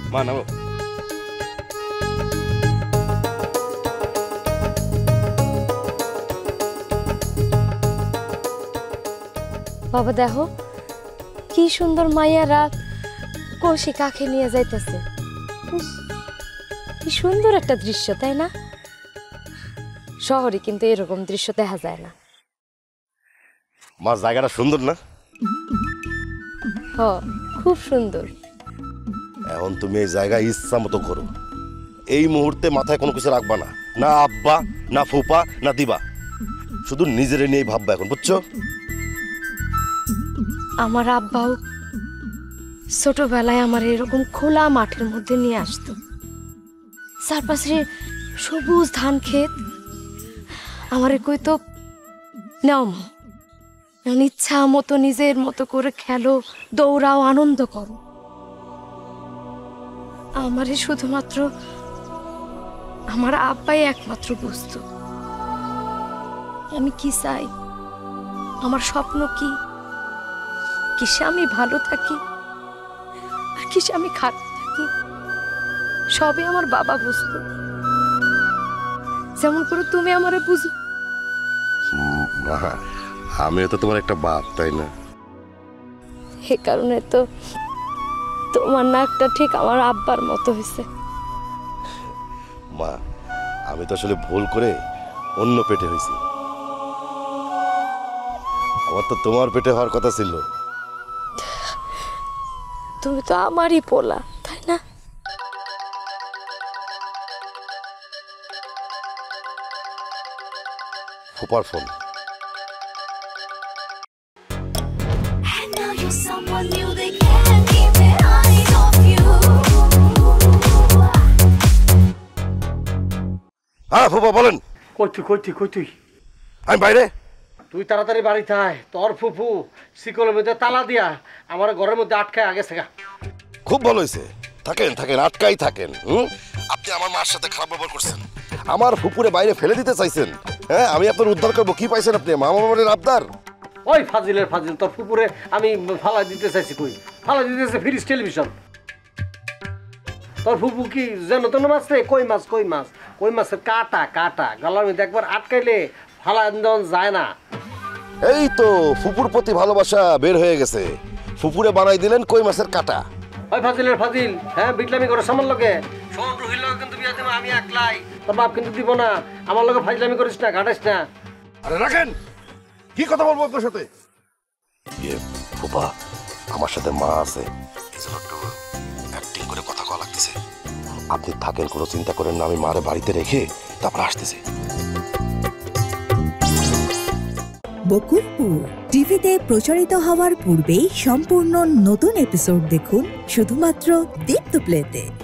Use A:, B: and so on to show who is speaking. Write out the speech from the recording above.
A: মা নামো।
B: বাবা দেখো কি সুন্দর মাইয়ারা কলসি কাকে নিয়ে যাইতেছে। কি সুন্দর একটা দৃশ্য, তাই না? শহরে কিন্তু এরকম দৃশ্য দেখা যায় না।
A: মা জায়গাটা সুন্দর না?
B: হ, খুব সুন্দর।
A: এখন তুমি এই জায়গা ইচ্ছা মতো করো। এই মুহূর্তে মাথায় কোনো কিছু রাখবা না, না আব্বা না ফুপা না দিবা, শুধু নিজের নিয়েই ভাববা এখন, বুঝছো?
B: আমার আব্বাও ছোটবেলায় আমার এরকম খোলা মাঠের মধ্যে নিয়ে আসতো, চারপাশে সবুজ ধান ক্ষেত। আমার কইতো নাও মা, ইচ্ছা মতো নিজের মতো করে খেলো, দৌড়াও, আনন্দ করো। আমারে শুধুমাত্র আমার আব্বাই একমাত্র বুঝতো আমি কি চাই, আমার স্বপ্ন কি, কিসে আমি ভালো থাকি আর কিসে আমি খারাপ থাকি, সবই আমার বাবা বুঝতো, যেমন করে তুমি আমারে বুঝো।
A: মা আমিও তো তোমার একটা বাপ, তাই না?
B: এ কারণে তো তোমার নাকটা ঠিক আমার আব্বার মতো হয়েছে।
A: মা আমি তো আসলে ভুল করে অন্য পেটে হয়েছি, আমার তো তোমার পেটে হওয়ার কথা ছিল।
B: তুমি তো আমারই পোলা, তাই না?
A: ফুপার ফোন। হ্যাঁ ফুপা বলেন।
C: কই তুই?
A: আমি বাইরে।
C: তুই তাড়াতাড়ি বাড়িতে আয়, তোর ফুফু শিকলের মধ্যে তালা দিয়া আমার ঘরের মধ্যে আটকায় আগে থেকে।
A: খুব ভালো হয়েছে, থাকেন থাকেন, আটকাই থাকেন। আপনি আমার মার সাথে খারাপ ব্যবহার করছেন, আমার ফুপুরে বাইরে ফেলে দিতে চাইছেন। হ্যাঁ আমি আপনার উদ্ধার করবো, কি পাইছেন আপনি? মামা মামার আবদার।
C: ওই ফাজিলের ফাজিল, তোর ফুপুরে আমি ফালা দিতে চাইছি। কই ফালা দিতেছে ফ্রিজ টেলিভিশন। তোর ফুপু কি যেন তেন মাছ রে? কই মাছের কাটা গলার মধ্যে একবার আটকাইলে ফালা দেওয়া যায় না।
A: এই তো ফুপুর প্রতি ভালোবাসা বের হয়ে গেছে, ফুপুরে বানাই দিলেন কই মাছের কাটা।
C: ওই ফাজিলের ফাজিল, হ্যাঁ বিটলামি করে সামান লগে। শোন রুহির লগে কিন্তু বিয়া দেব আমি একলাই, তোর বাপ কিন্তু দিব না। আমার লগে ফাজলামি করিস না, ঘাটাইস না।
A: আরে রাখেন, কি কথা বলবো আপনার সাথে? ফুপা আমার সাথে মা আছে, অ্যাক্টিং করে কথা কওয়া লাগতেছে। আপনি থাকেন, কোনো চিন্তা করেন না, আমি মারে বাড়িতে রেখে তারপর আসতেছি।
D: বকুলপুর টিভিতে প্রচারিত হওয়ার পূর্বেই সম্পূর্ণ নতুন এপিসোড দেখুন শুধুমাত্র দীপ্ত প্লেতে।